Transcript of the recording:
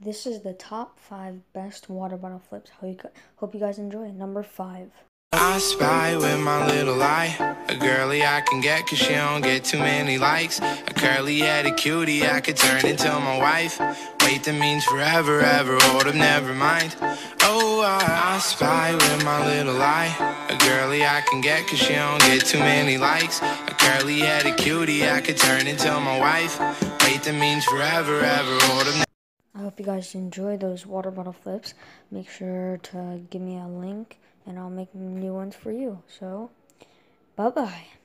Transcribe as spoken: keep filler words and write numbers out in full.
this is the top five best water bottle flips. Hope you guys enjoy. Number five. I spy with my little eye, a girly I can get cause she don't get too many likes. A curly-headed cutie I could turn into my wife. Wait, that means forever, ever, hold up, never mind. Oh, I, I spy with my little eye, a girly I can get cause she don't get too many likes. A curly-headed cutie I could turn into my wife. Wait, that means forever, ever, hold up. I hope you guys enjoy those water bottle flips. Make sure to give me a link and I'll make new ones for you. So, bye-bye.